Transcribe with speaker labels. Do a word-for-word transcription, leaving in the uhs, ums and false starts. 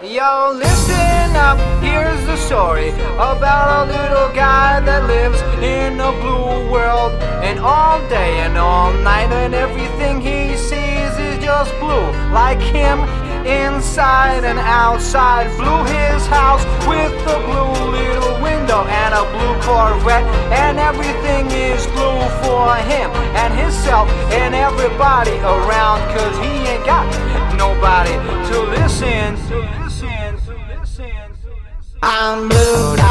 Speaker 1: Yo, listen up, here's the story about a little guy that lives in a blue world. And all day and all night and everything he sees is just blue. Like him, inside and outside. Blue his house with a blue little window and a blue Corvette. And everything is blue for him and himself and everybody around, cause he ain't got nobody to listen. To listen, to listen, to listen. I'm blue.